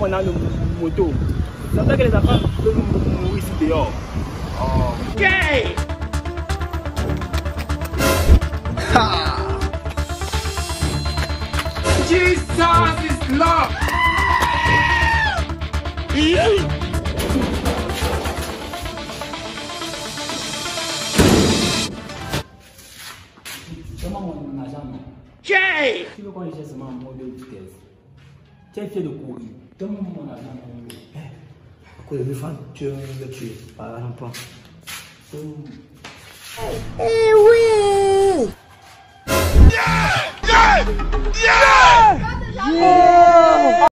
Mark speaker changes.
Speaker 1: on a une moto. Ça veut dire que les enfants peuvent mourir ici dehors. Oh. Okay. Jesus is love. Comment mon argent? Okay. Tu veux qu'on ait seulement un mot de vitesse? Tu es fier de courir. Donne-moi mon argent.
Speaker 2: Quoi, le fan, tu veux me tuer par l'argent.
Speaker 3: Eh oui! Yeah! Yeah! Yeah! Yeah!